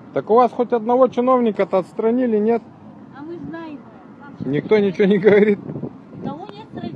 Так у вас хоть одного чиновника-то отстранили, нет? А мы знаем. Никто ничего не говорит. Кого не отстранили?